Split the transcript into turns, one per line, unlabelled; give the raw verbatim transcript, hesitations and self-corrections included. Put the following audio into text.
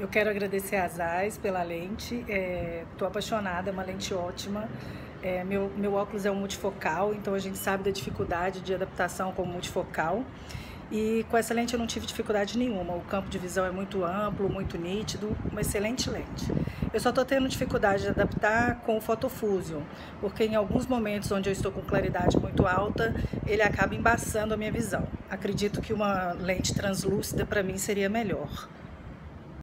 Eu quero agradecer a Zeiss pela lente, estou apaixonada, é uma lente ótima. É, meu, meu óculos é um multifocal, então a gente sabe da dificuldade de adaptação com multifocal. E com essa lente eu não tive dificuldade nenhuma, o campo de visão é muito amplo, muito nítido, uma excelente lente. Eu só estou tendo dificuldade de adaptar com o Photofusion, porque em alguns momentos onde eu estou com claridade muito alta, ele acaba embaçando a minha visão. Acredito que uma lente translúcida para mim seria melhor.